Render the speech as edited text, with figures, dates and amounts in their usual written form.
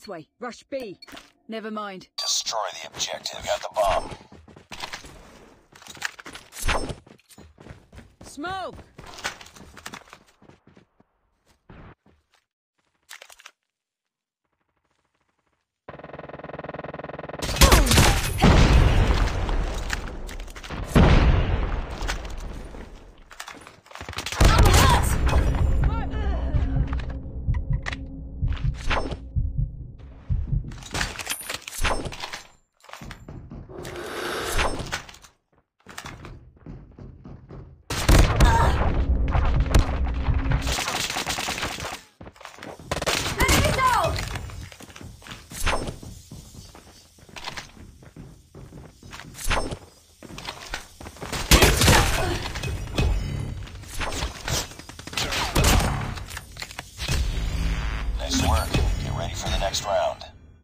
This way. Rush B. Never mind. Destroy the objective. Got the bomb. Smoke! Nice work. Get ready for the next round.